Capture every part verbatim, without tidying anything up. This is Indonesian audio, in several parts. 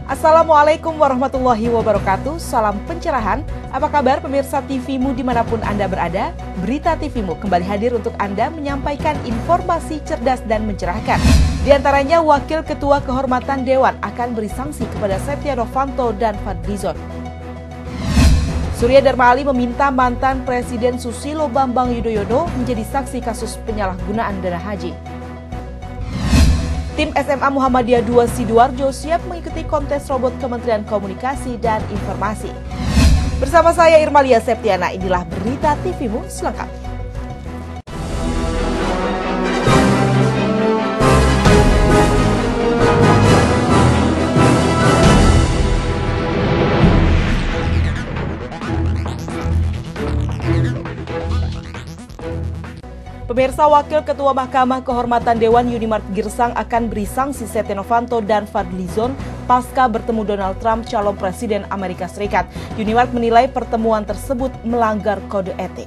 Assalamualaikum warahmatullahi wabarakatuh. Salam pencerahan. Apa kabar pemirsa T V-mu dimanapun Anda berada? Berita T V-mu kembali hadir untuk Anda menyampaikan informasi cerdas dan mencerahkan. Di antaranya, Wakil Ketua Kehormatan Dewan akan beri sanksi kepada Setia Novanto dan Fadlizon. Surya Dharma Ali meminta mantan Presiden Susilo Bambang Yudhoyono menjadi saksi kasus penyalahgunaan dana haji. Tim S M A Muhammadiyah dua Sidoarjo siap mengikuti kontes robot Kementerian Komunikasi dan Informasi. Bersama saya Irmalia Septiana, inilah berita T V-mu selengkapnya. Pemirsa, Wakil Ketua Mahkamah Kehormatan Dewan Yunimart Girsang akan beri sanksi Setia Novanto dan Fadlizon pasca bertemu Donald Trump, calon Presiden Amerika Serikat. Yunimart menilai pertemuan tersebut melanggar kode etik.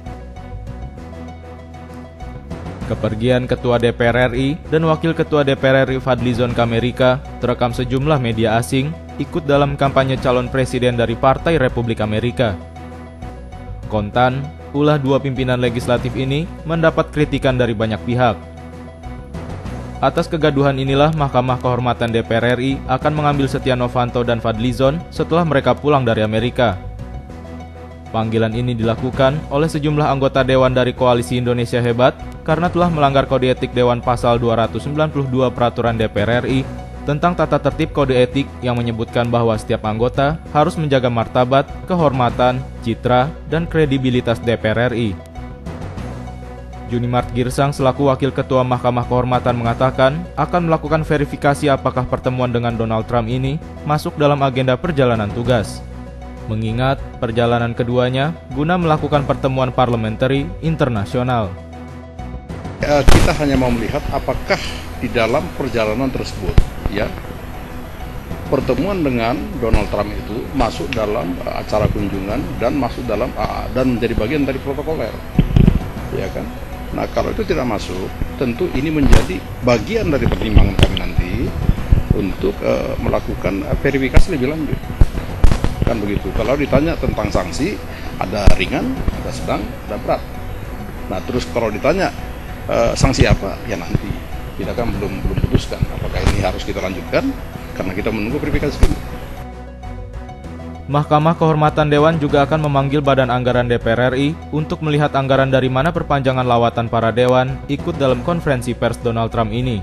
Kepergian Ketua D P R R I dan Wakil Ketua D P R R I Fadlizon ke Amerika terekam sejumlah media asing ikut dalam kampanye calon presiden dari Partai Republik Amerika. Kontan, ulah dua pimpinan legislatif ini mendapat kritikan dari banyak pihak. Atas kegaduhan inilah Mahkamah Kehormatan D P R R I akan mengambil Setia Novanto dan Fadlizon setelah mereka pulang dari Amerika. Panggilan ini dilakukan oleh sejumlah anggota Dewan dari Koalisi Indonesia Hebat karena telah melanggar kode etik Dewan pasal dua ratus sembilan puluh dua Peraturan D P R R I tentang tata tertib kode etik yang menyebutkan bahwa setiap anggota harus menjaga martabat, kehormatan, citra, dan kredibilitas D P R R I. Yunimart Girsang selaku Wakil Ketua Mahkamah Kehormatan mengatakan akan melakukan verifikasi apakah pertemuan dengan Donald Trump ini masuk dalam agenda perjalanan tugas. Mengingat perjalanan keduanya guna melakukan pertemuan parliamentary internasional. Kita hanya mau melihat apakah di dalam perjalanan tersebut, ya, pertemuan dengan Donald Trump itu masuk dalam uh, acara kunjungan dan masuk dalam uh, dan menjadi bagian dari protokoler, ya kan? Nah, kalau itu tidak masuk, tentu ini menjadi bagian dari pertimbangan kami nanti untuk uh, melakukan uh, verifikasi lebih lanjut, kan begitu. Kalau ditanya tentang sanksi, ada ringan, ada sedang, ada berat. Nah, terus kalau ditanya uh, sanksi apa, ya nanti. Kita kan belum belum putuskan apakah ini harus kita lanjutkan karena kita menunggu verifikasi ini. Mahkamah Kehormatan Dewan juga akan memanggil Badan Anggaran D P R R I untuk melihat anggaran dari mana perpanjangan lawatan para dewan ikut dalam konferensi pers Donald Trump ini.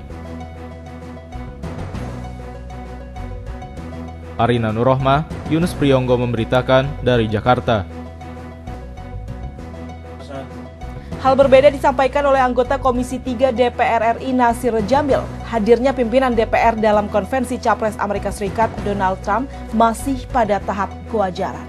Arina Nurrohmah, Yunus Priyonggo memberitakan dari Jakarta. Hal berbeda disampaikan oleh anggota Komisi tiga D P R R I Nasir Jamil. Hadirnya pimpinan D P R dalam konvensi Capres Amerika Serikat Donald Trump masih pada tahap kewajaran.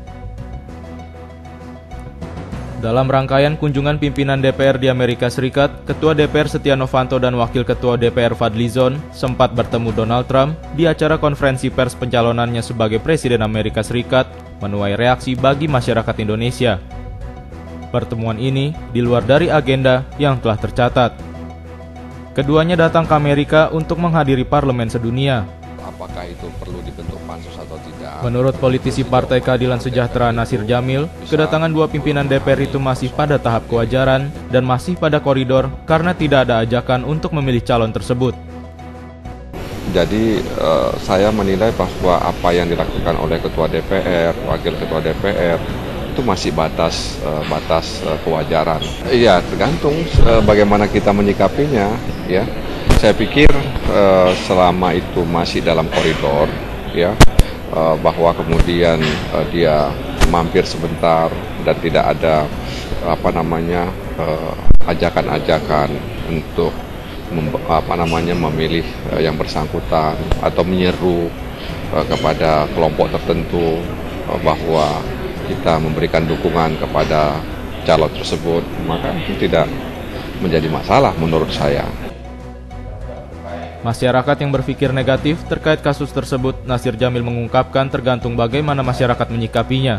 Dalam rangkaian kunjungan pimpinan D P R di Amerika Serikat, Ketua D P R Setia Novanto dan Wakil Ketua D P R Fadlizon sempat bertemu Donald Trump di acara konferensi pers pencalonannya sebagai Presiden Amerika Serikat, menuai reaksi bagi masyarakat Indonesia. Pertemuan ini di luar dari agenda yang telah tercatat. Keduanya datang ke Amerika untuk menghadiri parlemen sedunia. Apakah itu perlu dibentuk pansus atau tidak? Menurut politisi Partai Keadilan Sejahtera Nasir Jamil, kedatangan dua pimpinan D P R itu masih pada tahap kewajaran dan masih pada koridor karena tidak ada ajakan untuk memilih calon tersebut. Jadi uh, saya menilai bahwa apa yang dilakukan oleh Ketua D P R, Wakil Ketua D P R, itu masih batas uh, batas uh, kewajaran. Iya, tergantung uh, bagaimana kita menyikapinya, ya. Saya pikir uh, selama itu masih dalam koridor, ya, uh, bahwa kemudian uh, dia mampir sebentar dan tidak ada apa namanya uh, ajakan-ajakan untuk mem- apa namanya memilih uh, yang bersangkutan atau menyeru uh, kepada kelompok tertentu uh, bahwa kita memberikan dukungan kepada calon tersebut, maka itu tidak menjadi masalah menurut saya. Masyarakat yang berpikir negatif terkait kasus tersebut, Nasir Jamil mengungkapkan tergantung bagaimana masyarakat menyikapinya.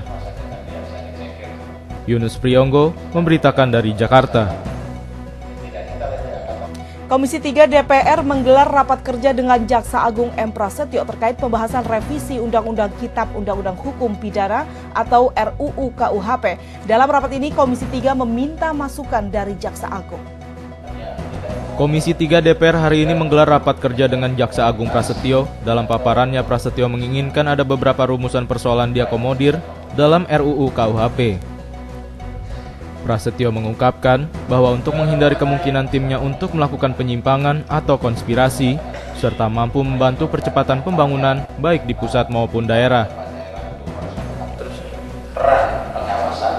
Yunus Priyonggo memberitakan dari Jakarta. Komisi tiga D P R menggelar rapat kerja dengan Jaksa Agung M. Prasetyo terkait pembahasan revisi Undang-Undang Kitab Undang-Undang Hukum Pidana atau R U U K U H P. Dalam rapat ini, Komisi tiga meminta masukan dari Jaksa Agung. Komisi tiga D P R hari ini menggelar rapat kerja dengan Jaksa Agung Prasetyo. Dalam paparannya, Prasetyo menginginkan ada beberapa rumusan persoalan diakomodir dalam R U U K U H P. Prasetyo mengungkapkan bahwa untuk menghindari kemungkinan timnya untuk melakukan penyimpangan atau konspirasi, serta mampu membantu percepatan pembangunan baik di pusat maupun daerah. Terus peran pengawasan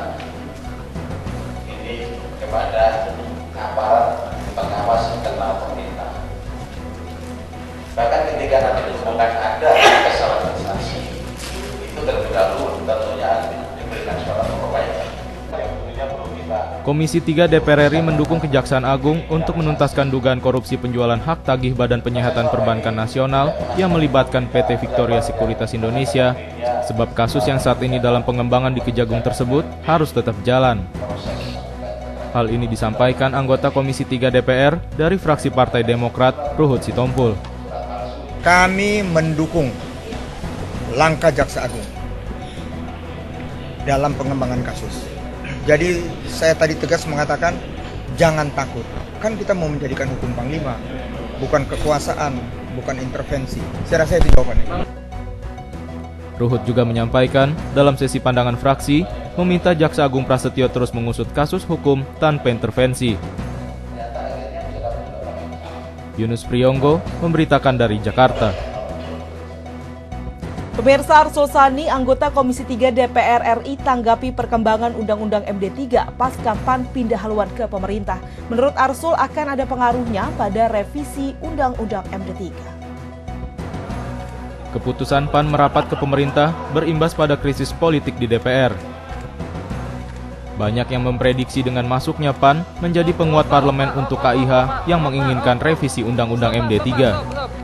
ini kepada aparat pengawas internal pemerintah. Bahkan ketika nanti ditemukan ada kesalahan administrasi, itu terlebih dahulu tentunya diberikan suatu perbaikan. Komisi tiga D P R R I mendukung Kejaksaan Agung untuk menuntaskan dugaan korupsi penjualan hak tagih Badan Penyihatan Perbankan Nasional yang melibatkan P T Victoria Sekuritas Indonesia, sebab kasus yang saat ini dalam pengembangan di Kejagung tersebut harus tetap jalan. Hal ini disampaikan anggota Komisi tiga D P R dari fraksi Partai Demokrat, Ruhut Sitompul. Kami mendukung langkah Jaksa Agung dalam pengembangan kasus. Jadi saya tadi tegas mengatakan jangan takut. Kan kita mau menjadikan hukum panglima, bukan kekuasaan, bukan intervensi. Saya rasa itu jawabannya. Ruhut juga menyampaikan dalam sesi pandangan fraksi meminta Jaksa Agung Prasetyo terus mengusut kasus hukum tanpa intervensi. Yunus Priyonggo memberitakan dari Jakarta. Pemirsa, Arsul Sani, anggota Komisi tiga D P R R I tanggapi perkembangan Undang-Undang M D tiga pasca P A N pindah haluan ke pemerintah. Menurut Arsul akan ada pengaruhnya pada revisi Undang-Undang M D tiga. Keputusan P A N merapat ke pemerintah berimbas pada krisis politik di D P R. Banyak yang memprediksi dengan masuknya P A N menjadi penguat parlemen untuk K I H yang menginginkan revisi Undang-Undang M D tiga.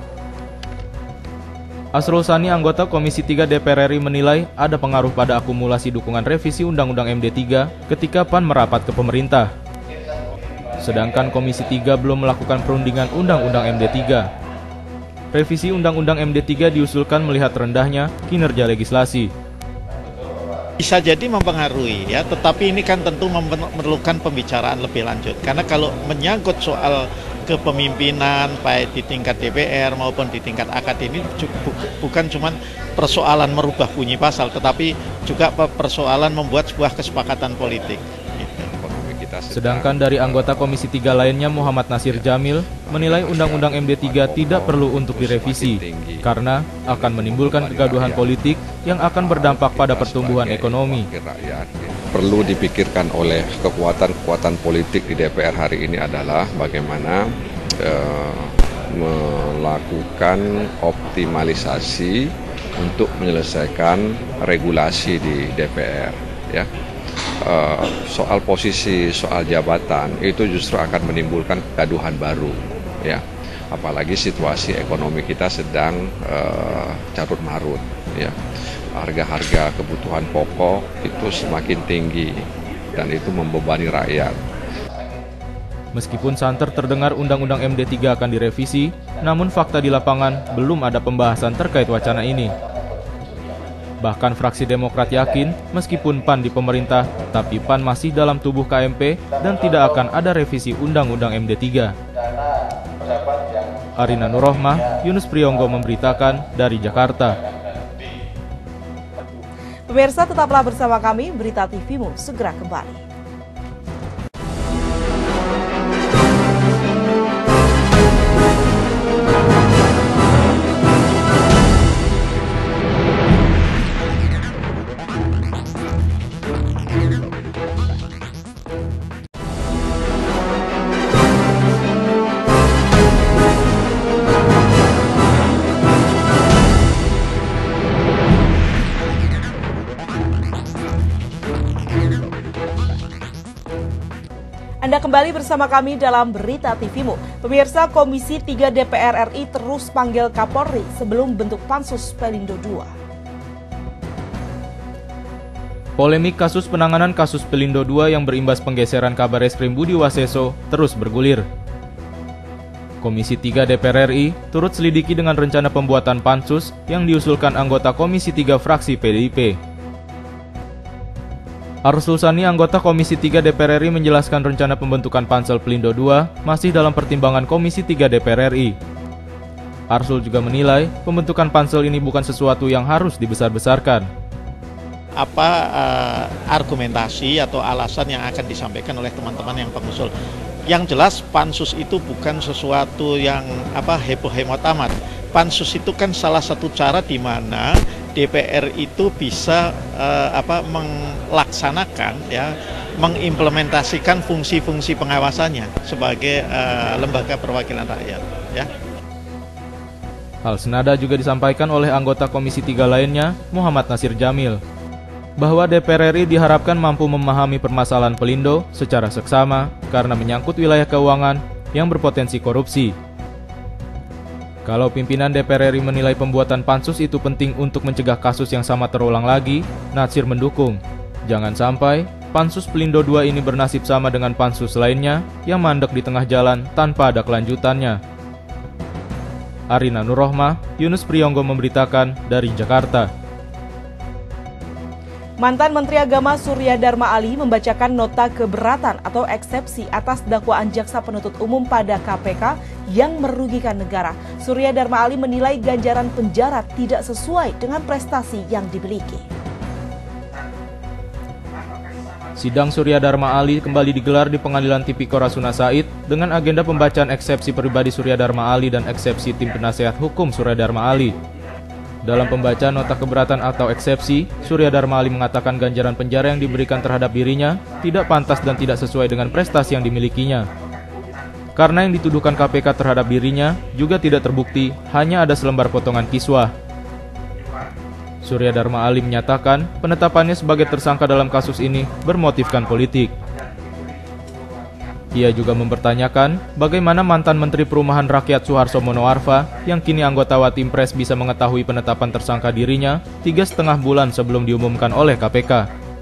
Arsul Sani, anggota Komisi tiga D P R R I menilai ada pengaruh pada akumulasi dukungan revisi Undang-Undang M D tiga ketika P A N merapat ke pemerintah. Sedangkan Komisi tiga belum melakukan perundingan Undang-Undang M D tiga. Revisi Undang-Undang M D tiga diusulkan melihat rendahnya kinerja legislasi. Bisa jadi mempengaruhi ya, tetapi ini kan tentu memerlukan pembicaraan lebih lanjut. Karena kalau menyangkut soal kepemimpinan baik di tingkat D P R maupun di tingkat akademik bukan cuma persoalan merubah bunyi pasal, tetapi juga persoalan membuat sebuah kesepakatan politik. Sedangkan dari anggota Komisi tiga lainnya, Muhammad Nasir Jamil menilai Undang-Undang M D tiga tidak perlu untuk direvisi karena akan menimbulkan kegaduhan politik yang akan berdampak pada pertumbuhan ekonomi. Perlu dipikirkan oleh kekuatan-kekuatan politik di D P R hari ini adalah bagaimana eh, melakukan optimalisasi untuk menyelesaikan regulasi di D P R. Ya, eh, soal posisi, soal jabatan itu justru akan menimbulkan kegaduhan baru. Ya, apalagi situasi ekonomi kita sedang eh, carut marut. Ya. Harga-harga kebutuhan pokok itu semakin tinggi dan itu membebani rakyat. Meskipun santer terdengar Undang-Undang M D tiga akan direvisi, namun fakta di lapangan belum ada pembahasan terkait wacana ini. Bahkan fraksi Demokrat yakin meskipun P A N di pemerintah, tapi P A N masih dalam tubuh K M P dan tidak akan ada revisi Undang-Undang M D tiga. Arina Nurrohmah, Yunus Priyonggo memberitakan dari Jakarta. Pemirsa, tetaplah bersama kami, Berita T V-mu segera kembali. Anda kembali bersama kami dalam Berita T V-mu. Pemirsa, Komisi tiga D P R R I terus panggil Kapolri sebelum bentuk Pansus Pelindo dua. Polemik kasus penanganan kasus Pelindo dua yang berimbas penggeseran Kabareskrim Budi Waseso terus bergulir. Komisi tiga D P R R I turut selidiki dengan rencana pembuatan pansus yang diusulkan anggota Komisi tiga fraksi P D I P. Arsul Sani, anggota Komisi tiga D P R R I, menjelaskan rencana pembentukan Pansel Pelindo dua masih dalam pertimbangan Komisi tiga D P R R I. Arsul juga menilai pembentukan pansel ini bukan sesuatu yang harus dibesar-besarkan. Apa uh, argumentasi atau alasan yang akan disampaikan oleh teman-teman yang pengusul? Yang jelas pansus itu bukan sesuatu yang apa heboh-heboh amat. Pansus itu kan salah satu cara di mana D P R itu bisa uh, apa melaksanakan ya mengimplementasikan fungsi-fungsi pengawasannya sebagai uh, lembaga perwakilan rakyat ya. Hal senada juga disampaikan oleh anggota Komisi tiga lainnya, Muhammad Nasir Jamil, bahwa D P R R I diharapkan mampu memahami permasalahan Pelindo secara seksama karena menyangkut wilayah keuangan yang berpotensi korupsi. Kalau pimpinan D P R R I menilai pembuatan pansus itu penting untuk mencegah kasus yang sama terulang lagi, Nasir mendukung. Jangan sampai pansus Pelindo dua ini bernasib sama dengan pansus lainnya yang mandek di tengah jalan tanpa ada kelanjutannya. Arina Nurrohmah, Yunus Priyonggo memberitakan dari Jakarta. Mantan Menteri Agama Surya Dharma Ali membacakan nota keberatan atau eksepsi atas dakwaan jaksa penuntut umum pada K P K yang merugikan negara. Surya Dharma Ali menilai ganjaran penjara tidak sesuai dengan prestasi yang dimiliki. Sidang Surya Dharma Ali kembali digelar di Pengadilan Tipikor Rasuna Said dengan agenda pembacaan eksepsi pribadi Surya Dharma Ali dan eksepsi tim penasehat hukum Surya Dharma Ali. Dalam pembacaan nota keberatan atau eksepsi, Surya Dharma Ali mengatakan ganjaran penjara yang diberikan terhadap dirinya tidak pantas dan tidak sesuai dengan prestasi yang dimilikinya. Karena yang dituduhkan K P K terhadap dirinya juga tidak terbukti, hanya ada selembar potongan kiswah. Surya Dharma Ali menyatakan penetapannya sebagai tersangka dalam kasus ini bermotifkan politik. Ia juga mempertanyakan bagaimana mantan Menteri Perumahan Rakyat Suharto Monoarfa yang kini anggota Watimpres bisa mengetahui penetapan tersangka dirinya tiga setengah bulan sebelum diumumkan oleh K P K.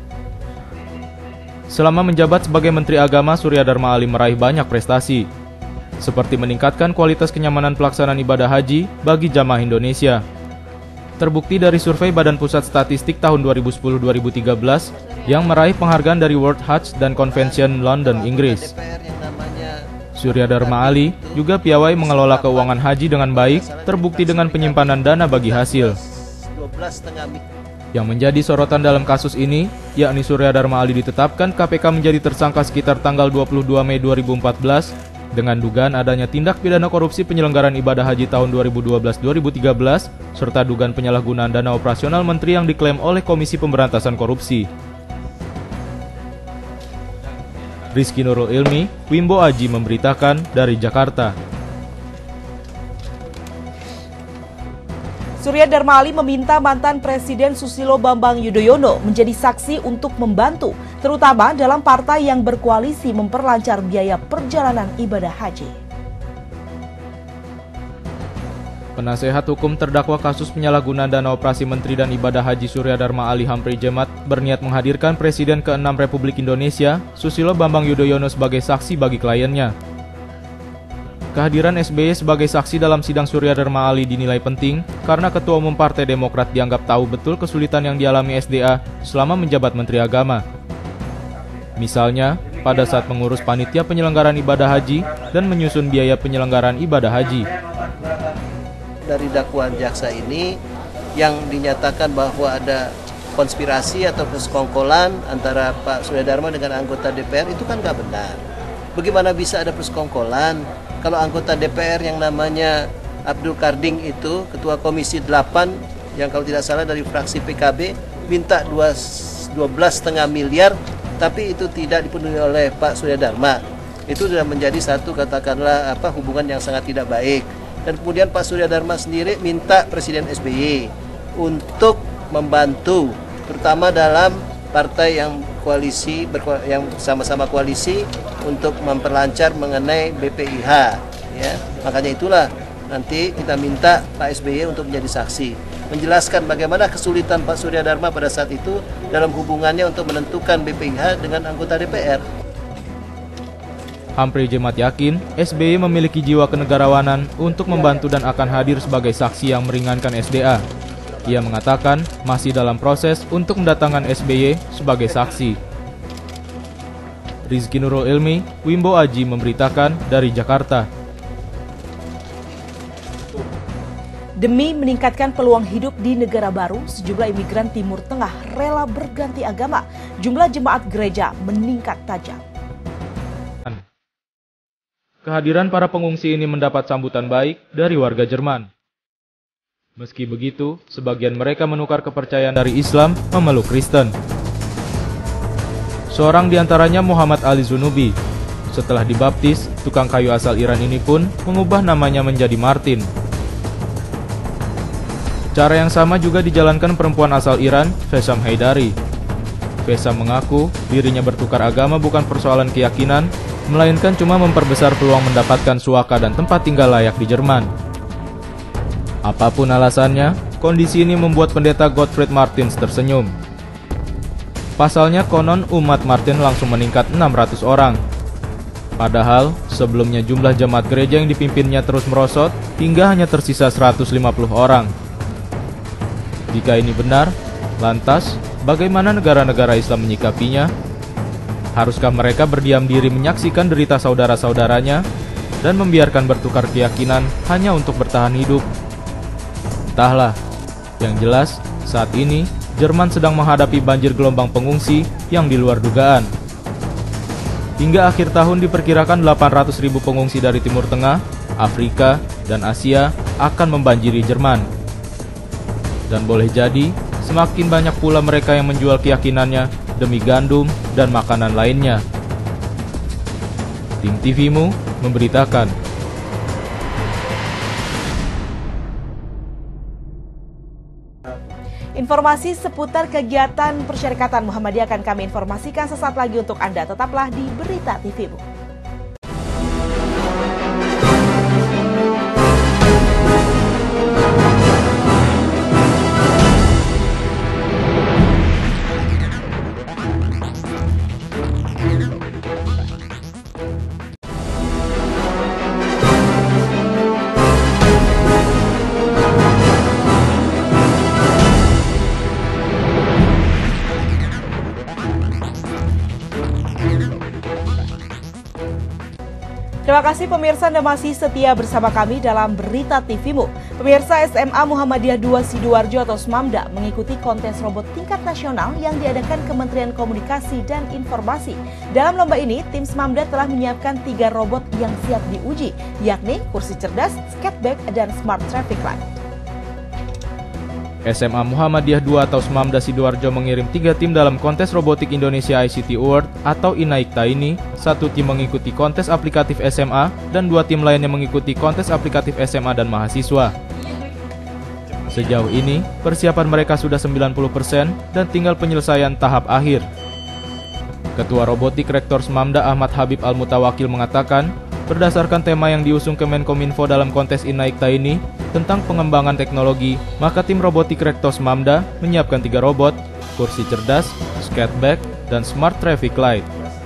Selama menjabat sebagai Menteri Agama, Surya Dharma Ali meraih banyak prestasi, seperti meningkatkan kualitas kenyamanan pelaksanaan ibadah haji bagi jamaah Indonesia. Terbukti dari survei Badan Pusat Statistik tahun dua ribu sepuluh dua ribu tiga belas yang meraih penghargaan dari World Hajj dan Convention London, Inggris. Surya Dharma Ali juga piawai mengelola keuangan haji dengan baik, terbukti dengan penyimpanan dana bagi hasil. Yang menjadi sorotan dalam kasus ini, yakni Surya Dharma Ali ditetapkan K P K menjadi tersangka sekitar tanggal dua puluh dua Mei dua ribu empat belas dengan dugaan adanya tindak pidana korupsi penyelenggaraan ibadah haji tahun dua ribu dua belas dua ribu tiga belas serta dugaan penyalahgunaan dana operasional menteri yang diklaim oleh Komisi Pemberantasan Korupsi. Rizky Nurul Ilmi, Wimbo Aji memberitakan dari Jakarta. Surya Dharma Ali meminta mantan Presiden Susilo Bambang Yudhoyono menjadi saksi untuk membantu, terutama dalam partai yang berkoalisi memperlancar biaya perjalanan ibadah haji. Penasehat hukum terdakwa kasus penyalahgunaan dana operasi Menteri dan Ibadah Haji Surya Dharma Ali Humphrey Jemat berniat menghadirkan Presiden keenam Republik Indonesia, Susilo Bambang Yudhoyono sebagai saksi bagi kliennya. Kehadiran S B Y sebagai saksi dalam sidang Surya Dharma Ali dinilai penting karena Ketua Umum Partai Demokrat dianggap tahu betul kesulitan yang dialami S D A selama menjabat Menteri Agama. Misalnya, pada saat mengurus panitia penyelenggaraan ibadah haji dan menyusun biaya penyelenggaraan ibadah haji. Dari dakwaan jaksa ini yang dinyatakan bahwa ada konspirasi atau persekongkolan antara Pak Surya Dharma dengan anggota D P R itu kan nggak benar. Bagaimana bisa ada persekongkolan kalau anggota D P R yang namanya Abdul Karding itu Ketua Komisi delapan yang kalau tidak salah dari fraksi P K B minta dua belas koma lima miliar tapi itu tidak dipenuhi oleh Pak Surya Dharma. Itu sudah menjadi satu katakanlah apa hubungan yang sangat tidak baik. Dan kemudian Pak Surya Dharma sendiri minta Presiden S B Y untuk membantu terutama dalam partai yang koalisi yang sama-sama koalisi untuk memperlancar mengenai B P I H ya. Makanya itulah nanti kita minta Pak S B Y untuk menjadi saksi menjelaskan bagaimana kesulitan Pak Surya Dharma pada saat itu dalam hubungannya untuk menentukan B P I H dengan anggota D P R. Humphrey Jemat yakin S B Y memiliki jiwa kenegarawanan untuk membantu dan akan hadir sebagai saksi yang meringankan S D A. Ia mengatakan masih dalam proses untuk mendatangkan S B Y sebagai saksi. Rizky Nurul Ilmi, Wimbo Aji memberitakan dari Jakarta. Demi meningkatkan peluang hidup di negara baru, sejumlah imigran Timur Tengah rela berganti agama. Jumlah jemaat gereja meningkat tajam. Kehadiran para pengungsi ini mendapat sambutan baik dari warga Jerman. Meski begitu, sebagian mereka menukar kepercayaan dari Islam memeluk Kristen. Seorang di antaranya Muhammad Ali Zunubi. Setelah dibaptis, tukang kayu asal Iran ini pun mengubah namanya menjadi Martin. Cara yang sama juga dijalankan perempuan asal Iran, Fesam Haidari. Fesam mengaku dirinya bertukar agama bukan persoalan keyakinan, melainkan cuma memperbesar peluang mendapatkan suaka dan tempat tinggal layak di Jerman. Apapun alasannya, kondisi ini membuat pendeta Gottfried Martins tersenyum. Pasalnya konon umat Martin langsung meningkat enam ratus orang. Padahal, sebelumnya jumlah jemaat gereja yang dipimpinnya terus merosot hingga hanya tersisa seratus lima puluh orang. Jika ini benar, lantas bagaimana negara-negara Islam menyikapinya? Haruskah mereka berdiam diri menyaksikan derita saudara-saudaranya dan membiarkan bertukar keyakinan hanya untuk bertahan hidup? Entahlah. Yang jelas, saat ini Jerman sedang menghadapi banjir gelombang pengungsi yang di luar dugaan. Hingga akhir tahun diperkirakan delapan ratus ribu pengungsi dari Timur Tengah, Afrika, dan Asia akan membanjiri Jerman. Dan boleh jadi, semakin banyak pula mereka yang menjual keyakinannya demi gandum dan makanan lainnya. Tim T V-mu memberitakan. Informasi seputar kegiatan Persyarikatan Muhammadiyah akan kami informasikan sesaat lagi untuk Anda. Tetaplah di Berita T V-mu. Terima kasih pemirsa Anda masih setia bersama kami dalam Berita T V-mu. Pemirsa, S M A Muhammadiyah dua Sidoarjo atau SMAMDA mengikuti kontes robot tingkat nasional yang diadakan Kementerian Komunikasi dan Informasi. Dalam lomba ini, tim SMAMDA telah menyiapkan tiga robot yang siap diuji, yakni kursi cerdas, skateboard, dan smart traffic light. S M A Muhammadiyah dua atau SMAMDA Sidoarjo mengirim tiga tim dalam kontes robotik Indonesia I C T Award atau INAIKTA ini. Satu tim mengikuti kontes aplikatif S M A dan dua tim lainnya mengikuti kontes aplikatif S M A dan mahasiswa. Sejauh ini, persiapan mereka sudah sembilan puluh persen dan tinggal penyelesaian tahap akhir. Ketua Robotik Rektor SMAMDA Ahmad Habib Al-Mutawakil mengatakan, berdasarkan tema yang diusung Kemenkominfo dalam kontes INAIKTA ini tentang pengembangan teknologi, maka tim robotik Rektor SMAMDA menyiapkan tiga robot, kursi cerdas, skateboard, dan smart traffic light.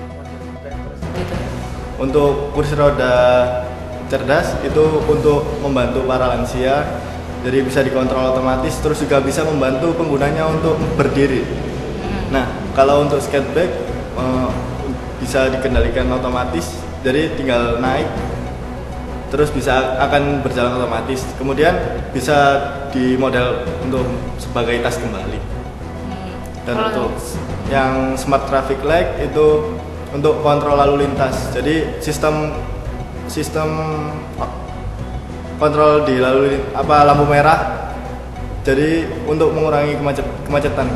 Untuk kursi roda cerdas itu untuk membantu para lansia, jadi bisa dikontrol otomatis, terus juga bisa membantu penggunanya untuk berdiri. Nah, kalau untuk skateboard eh, bisa dikendalikan otomatis, jadi tinggal naik terus bisa akan berjalan otomatis, kemudian bisa dimodel untuk sebagai tas kembali. Dan hmm. untuk yang smart traffic light itu untuk kontrol lalu lintas, jadi sistem sistem kontrol di lalu apa lampu merah, jadi untuk mengurangi kemacet, kemacetan.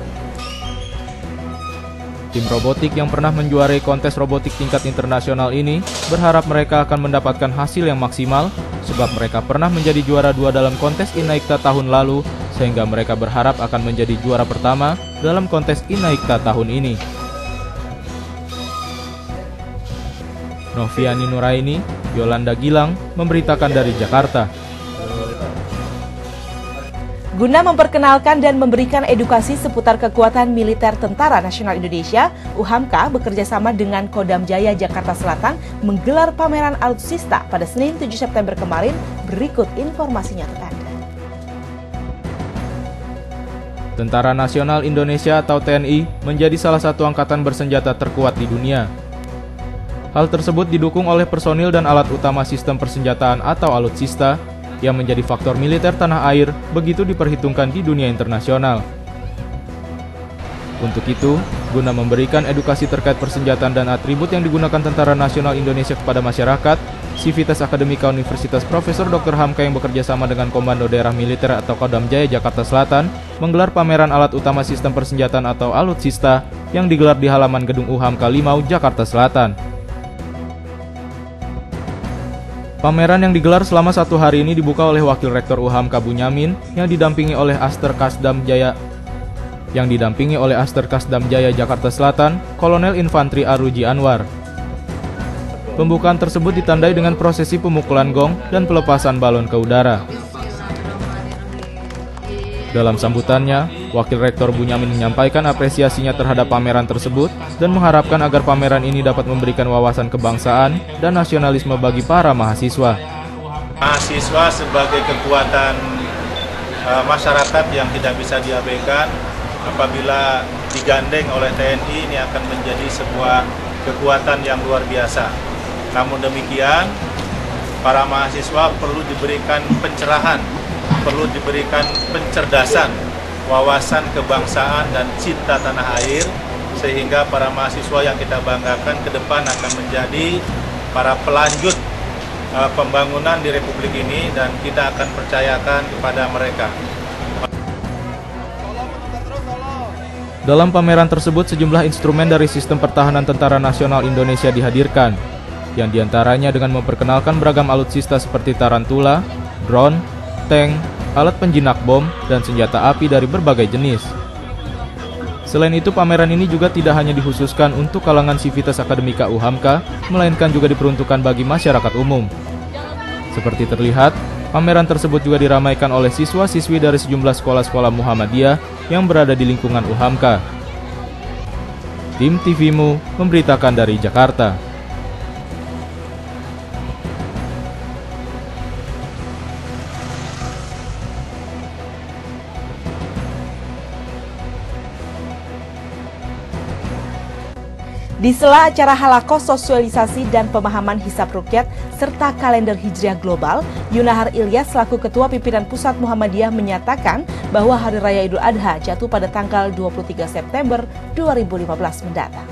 Tim robotik yang pernah menjuarai kontes robotik tingkat internasional ini berharap mereka akan mendapatkan hasil yang maksimal sebab mereka pernah menjadi juara dua dalam kontes INAIKTA tahun lalu, sehingga mereka berharap akan menjadi juara pertama dalam kontes INAIKTA tahun ini. Noviani Nuraini, Yolanda Gilang memberitakan dari Jakarta. Guna memperkenalkan dan memberikan edukasi seputar kekuatan militer Tentara Nasional Indonesia, U H A M K bekerja sama dengan Kodam Jaya Jakarta Selatan menggelar pameran alutsista pada Senin tujuh September kemarin. Berikut informasinya untuk Anda. Tentara Nasional Indonesia atau T N I menjadi salah satu angkatan bersenjata terkuat di dunia. Hal tersebut didukung oleh personil dan alat utama sistem persenjataan atau alutsista yang menjadi faktor militer tanah air begitu diperhitungkan di dunia internasional. Untuk itu, guna memberikan edukasi terkait persenjataan dan atribut yang digunakan Tentara Nasional Indonesia kepada masyarakat, Sivitas Akademika Universitas Profesor Doktor H A M K yang bekerja sama dengan Komando Daerah Militer atau Kodam Jaya Jakarta Selatan menggelar pameran alat utama sistem persenjataan atau alutsista yang digelar di halaman gedung U H A M K Limau, Jakarta Selatan. Pameran yang digelar selama satu hari ini dibuka oleh Wakil Rektor U H A M K Bunyamin yang didampingi oleh Aster Kasdam Jaya yang didampingi oleh Aster Kasdam Jaya Jakarta Selatan, Kolonel Infantri Aruji Anwar. Pembukaan tersebut ditandai dengan prosesi pemukulan gong dan pelepasan balon ke udara. Dalam sambutannya, Wakil Rektor Bunyamin menyampaikan apresiasinya terhadap pameran tersebut dan mengharapkan agar pameran ini dapat memberikan wawasan kebangsaan dan nasionalisme bagi para mahasiswa. Mahasiswa sebagai kekuatan uh, masyarakat yang tidak bisa diabaikan, apabila digandeng oleh T N I ini akan menjadi sebuah kekuatan yang luar biasa. Namun demikian, para mahasiswa perlu diberikan pencerahan, perlu diberikan pencerdasan, wawasan kebangsaan dan cinta tanah air, sehingga para mahasiswa yang kita banggakan ke depan akan menjadi para pelanjut uh, pembangunan di Republik ini, dan kita akan percayakan kepada mereka. Dalam pameran tersebut, sejumlah instrumen dari sistem pertahanan Tentara Nasional Indonesia dihadirkan, yang diantaranya dengan memperkenalkan beragam alutsista seperti tarantula, drone, tank, alat penjinak bom, dan senjata api dari berbagai jenis. Selain itu, pameran ini juga tidak hanya dikhususkan untuk kalangan Sivitas Akademika U H A M K, melainkan juga diperuntukkan bagi masyarakat umum. Seperti terlihat, pameran tersebut juga diramaikan oleh siswa-siswi dari sejumlah sekolah-sekolah Muhammadiyah yang berada di lingkungan U H A M K. Tim T V-mu memberitakan dari Jakarta. Di sela acara Halakoh Sosialisasi dan Pemahaman Hisab Rukyat serta Kalender Hijriah Global, Yunahar Ilyas selaku Ketua Pimpinan Pusat Muhammadiyah menyatakan bahwa Hari Raya Idul Adha jatuh pada tanggal dua puluh tiga September dua ribu lima belas mendatang.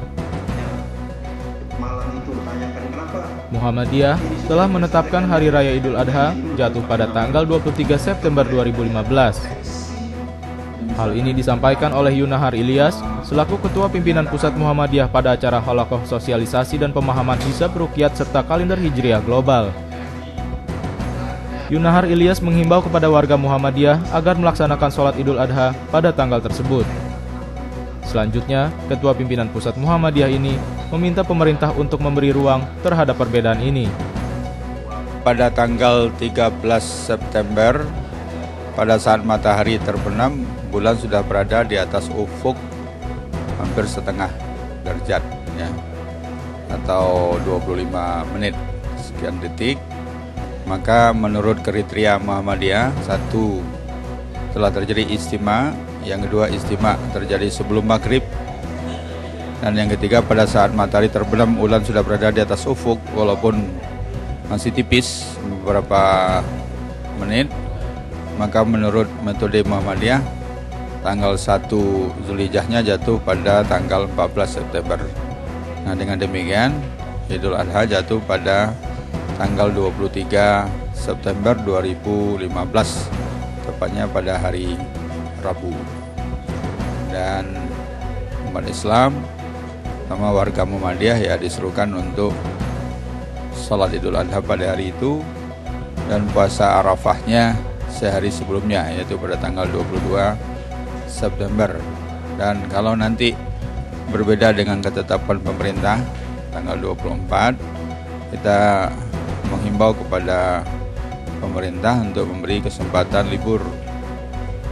Muhammadiyah telah menetapkan Hari Raya Idul Adha jatuh pada tanggal dua puluh tiga September dua ribu lima belas. Hal ini disampaikan oleh Yunahar Ilyas selaku Ketua Pimpinan Pusat Muhammadiyah pada acara Halakoh Sosialisasi dan Pemahaman Hisab Rukyat serta Kalender Hijriah Global. Yunahar Ilyas menghimbau kepada warga Muhammadiyah agar melaksanakan sholat Idul Adha pada tanggal tersebut. Selanjutnya, Ketua Pimpinan Pusat Muhammadiyah ini meminta pemerintah untuk memberi ruang terhadap perbedaan ini. Pada tanggal tiga belas September, pada saat matahari terbenam, bulan sudah berada di atas ufuk hampir setengah derajat, ya, atau dua puluh lima menit sekian detik. Maka menurut kriteria Muhammadiyah, satu, telah terjadi istima, yang kedua istima terjadi sebelum maghrib, dan yang ketiga pada saat matahari terbenam bulan sudah berada di atas ufuk walaupun masih tipis beberapa menit. Maka menurut metode Muhammadiyah, tanggal satu Zulhijjahnya jatuh pada tanggal empat belas September. Nah, dengan demikian Idul Adha jatuh pada tanggal dua puluh tiga September dua ribu lima belas, tepatnya pada hari Rabu. Dan umat Islam sama warga Muhammadiyah ya diserukan untuk sholat Idul Adha pada hari itu, dan puasa Arafahnya sehari sebelumnya, yaitu pada tanggal dua puluh dua September. Dan kalau nanti berbeda dengan ketetapan pemerintah tanggal dua puluh empat, kita menghimbau kepada pemerintah untuk memberi kesempatan libur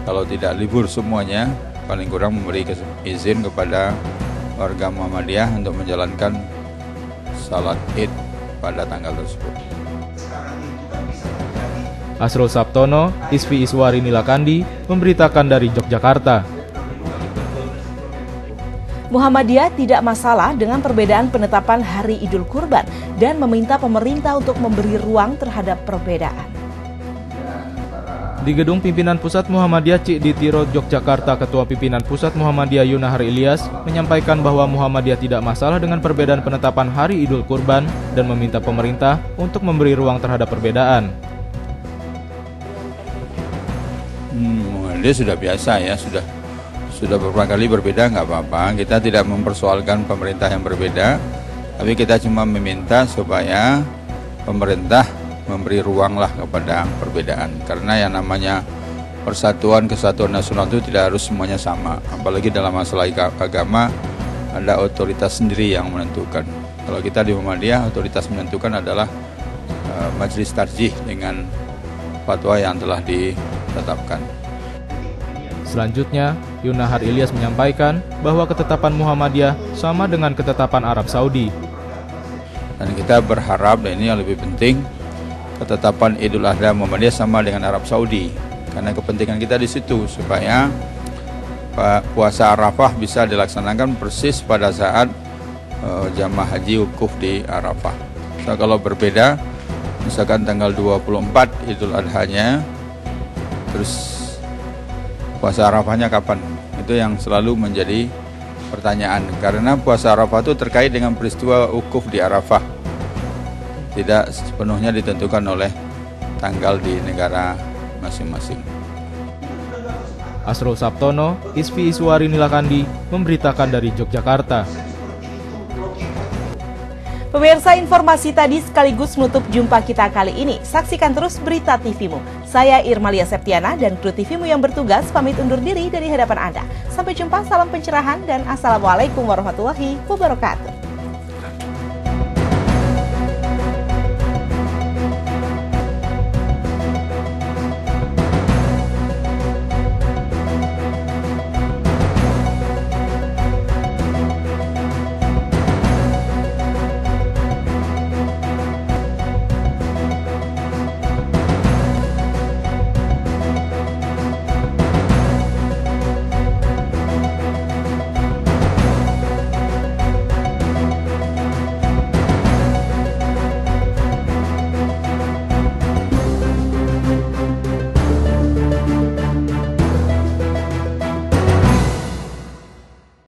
kalau tidak libur semuanya, paling kurang memberi izin kepada warga Muhammadiyah untuk menjalankan salat Id pada tanggal tersebut. Asrul Sabtono, Isfi Iswari Nilakandi, memberitakan dari Yogyakarta. Muhammadiyah tidak masalah dengan perbedaan penetapan Hari Idul Kurban dan meminta pemerintah untuk memberi ruang terhadap perbedaan. Di Gedung Pimpinan Pusat Muhammadiyah Cikditiro, Yogyakarta, Ketua Pimpinan Pusat Muhammadiyah Yunahar Ilyas menyampaikan bahwa Muhammadiyah tidak masalah dengan perbedaan penetapan Hari Idul Kurban dan meminta pemerintah untuk memberi ruang terhadap perbedaan. Hmm, dia sudah biasa ya, sudah sudah beberapa kali berbeda, nggak apa-apa. Kita tidak mempersoalkan pemerintah yang berbeda, tapi kita cuma meminta supaya pemerintah memberi ruanglah kepada perbedaan. Karena yang namanya persatuan kesatuan nasional itu tidak harus semuanya sama. Apalagi dalam masalah agama ada otoritas sendiri yang menentukan. Kalau kita di Muhammadiyah, otoritas menentukan adalah uh, Majelis Tarjih dengan fatwa yang telah ditetapkan. Selanjutnya, Yunahar Ilyas menyampaikan bahwa ketetapan Muhammadiyah sama dengan ketetapan Arab Saudi. Dan kita berharap, dan ini yang lebih penting, ketetapan Idul Adha Muhammadiyah sama dengan Arab Saudi. Karena kepentingan kita di situ supaya puasa Arafah bisa dilaksanakan persis pada saat uh, jamaah haji wukuf di Arafah. So, kalau berbeda, misalkan tanggal dua puluh empat Idul Adhanya, terus puasa Arafahnya kapan? Itu yang selalu menjadi pertanyaan. Karena puasa Arafah itu terkait dengan peristiwa wukuf di Arafah. Tidak sepenuhnya ditentukan oleh tanggal di negara masing-masing. Asrul Sabtono, Isfi Iswari Nilakandi, memberitakan dari Yogyakarta. Pemirsa, informasi tadi sekaligus menutup jumpa kita kali ini. Saksikan terus Berita T V-mu. Saya Irmalia Septiana dan kru T V-mu yang bertugas pamit undur diri dari hadapan Anda. Sampai jumpa, salam pencerahan dan Assalamualaikum warahmatullahi wabarakatuh.